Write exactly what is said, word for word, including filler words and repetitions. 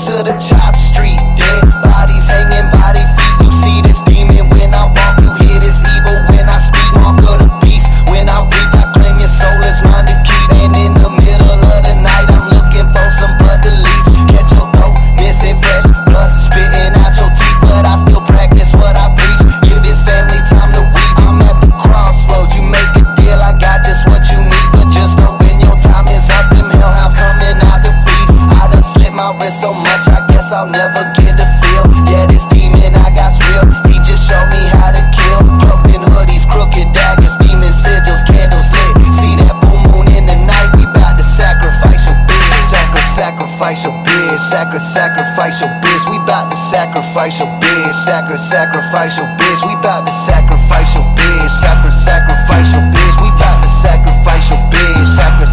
to the chop street. Dead bodies hanging by their feet. You see this demon when I walk, you hear this evil when I speak. Mark of the beast, when I reap, I claim your soul is mine to keep. And in the middle of the night, I'm looking for some blood to leech. Catch your throat, missing fresh blood, spitting out your teeth. But I still practice what I preach. Give his family time to weep. I'm at the crossroads, you make a deal, I got just what you need. But just know when your time is up, them hellhounds coming out to feast. I done slit my wrist so much, I guess I'll never get a feel. Yeah, this demon I got's real, he just showed me how to kill. Broken hoodies, crooked daggers, demon sigils, candles lit. See that full moon in the night, we bout to sacrifice your bitch. Sacri sacrifice your bitch, sacri sacrifice your bitch. We bout to sacrifice your bitch, sacri sacrifice your bitch. We bout to sacrifice your bitch, sacri sacrifice your bitch. We bout to sacrifice your bitch, sacri